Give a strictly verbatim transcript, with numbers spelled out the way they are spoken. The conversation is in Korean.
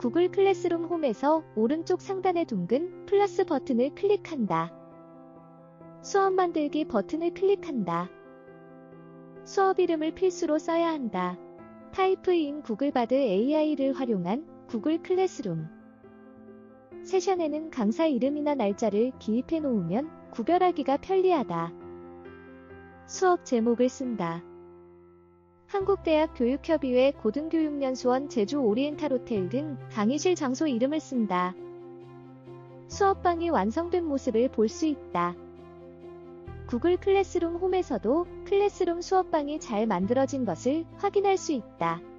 구글 클래스룸 홈에서 오른쪽 상단의 둥근 플러스 버튼을 클릭한다. 수업 만들기 버튼을 클릭한다. 수업 이름을 필수로 써야 한다. 타이프 인 구글 바드 에이아이를 활용한 구글 클래스룸. 세션에는 강사 이름이나 날짜를 기입해 놓으면 구별하기가 편리하다. 수업 제목을 쓴다. 한국대학 교육협의회 고등교육연수원 제주 오리엔탈 호텔 등 강의실 장소 이름을 쓴다. 수업방이 완성된 모습을 볼 수 있다. 구글 클래스룸 홈에서도 클래스룸 수업방이 잘 만들어진 것을 확인할 수 있다.